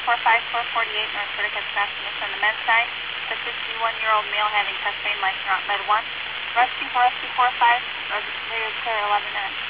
448 North Vertical Crossing on the men's side. The 51-year-old male having chest pain, life not med 1. Rescue 45, registered clear 11 minutes.